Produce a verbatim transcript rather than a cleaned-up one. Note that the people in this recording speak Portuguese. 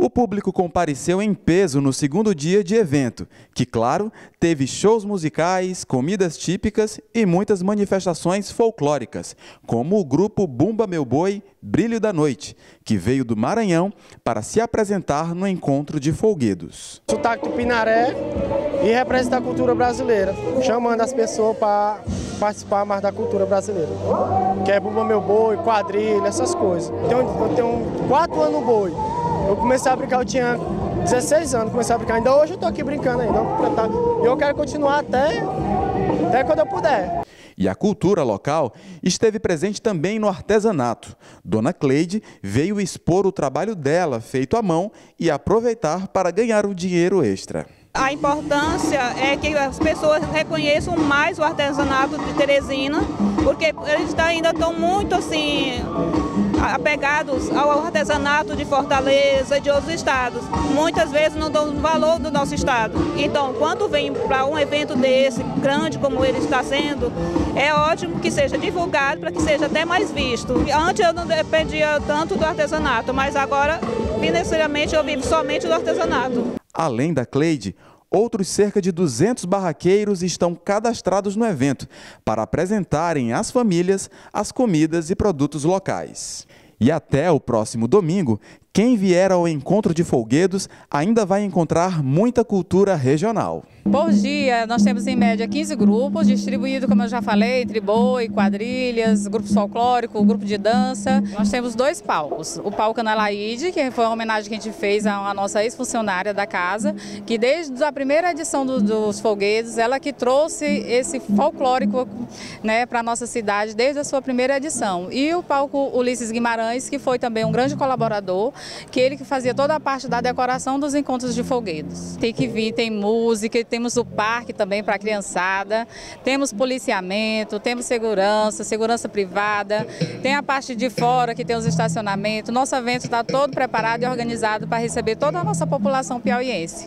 O público compareceu em peso no segundo dia de evento, que, claro, teve shows musicais, comidas típicas e muitas manifestações folclóricas, como o grupo Bumba Meu Boi, Brilho da Noite, que veio do Maranhão para se apresentar no encontro de folguedos. Sotaque tupinaré e representa a cultura brasileira, chamando as pessoas para participar mais da cultura brasileira, que é Bumba Meu Boi, quadrilha, essas coisas. Eu tenho, eu tenho quatro anos no boi. Eu comecei a brincar, eu tinha dezesseis anos, comecei a brincar. Ainda hoje eu estou aqui brincando ainda. E eu quero continuar até, até quando eu puder. E a cultura local esteve presente também no artesanato. Dona Cleide veio expor o trabalho dela, feito à mão, e aproveitar para ganhar um dinheiro extra. A importância é que as pessoas reconheçam mais o artesanato de Teresina, porque eles ainda estão muito assim apegados ao artesanato de Fortaleza e de outros estados. Muitas vezes não dão valor do nosso estado. Então, quando vem para um evento desse, grande como ele está sendo, é ótimo que seja divulgado para que seja até mais visto. Antes eu não dependia tanto do artesanato, mas agora, financeiramente, eu vivo somente do artesanato. Além da Cleide, outros cerca de duzentos barraqueiros estão cadastrados no evento para apresentarem às famílias as comidas e produtos locais. E até o próximo domingo, quem vier ao encontro de folguedos ainda vai encontrar muita cultura regional. Por dia, nós temos em média quinze grupos, distribuídos, como eu já falei, entre boi, quadrilhas, grupo folclórico, grupo de dança. Nós temos dois palcos. O palco Ana Laide, que foi uma homenagem que a gente fez a nossa ex-funcionária da casa, que desde a primeira edição do, dos folguedos, ela que trouxe esse folclórico, né, para a nossa cidade desde a sua primeira edição. E o palco Ulisses Guimarães, que foi também um grande colaborador, que ele que fazia toda a parte da decoração dos encontros de folguedos. Tem que vir, tem música, temos o parque também para a criançada, temos policiamento, temos segurança, segurança privada, tem a parte de fora que tem os estacionamentos. Nosso evento está todo preparado e organizado para receber toda a nossa população piauiense.